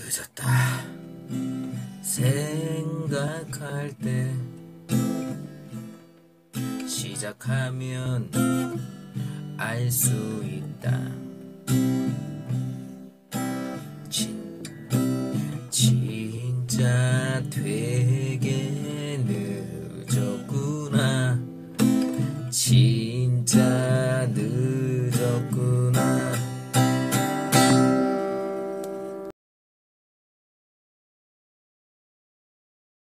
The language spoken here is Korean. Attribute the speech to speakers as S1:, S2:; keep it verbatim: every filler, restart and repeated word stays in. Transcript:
S1: 늦었다 생각할 때 시작하면 알 수 있다. 진, 진짜 되게 늦었구나. 진짜 늦었구나.